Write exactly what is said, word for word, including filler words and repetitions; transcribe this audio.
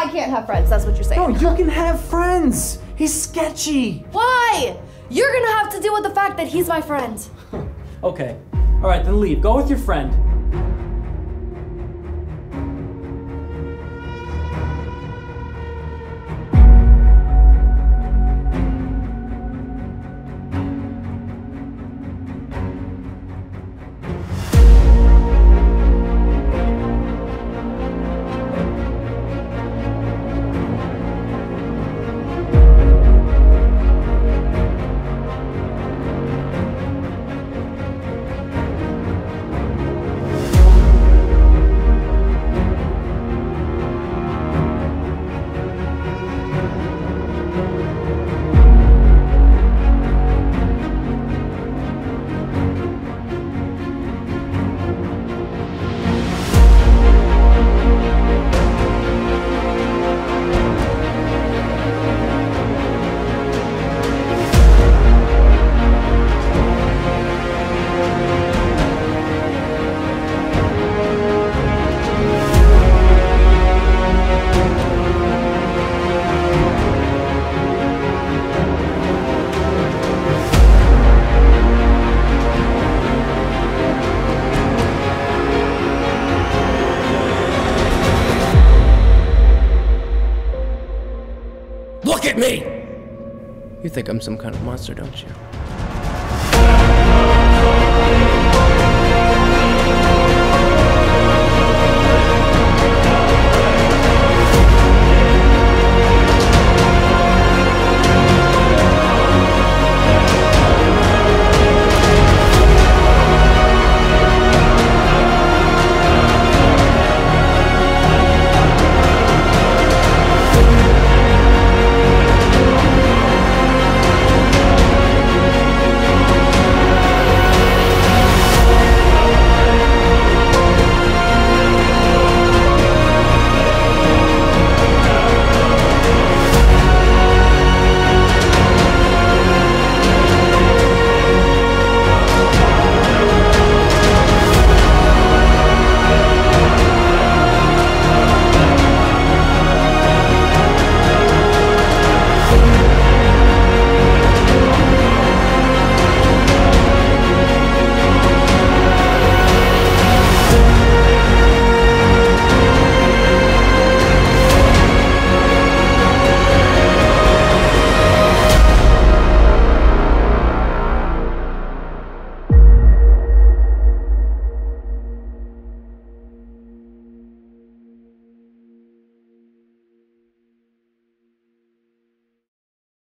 can't have friends, that's what you're saying. No, you can have friends. He's sketchy. Why? You're gonna have to deal with the fact that he's my friend. Okay. All right, then leave. Go with your friend. Look at me! You think I'm some kind of monster, don't you?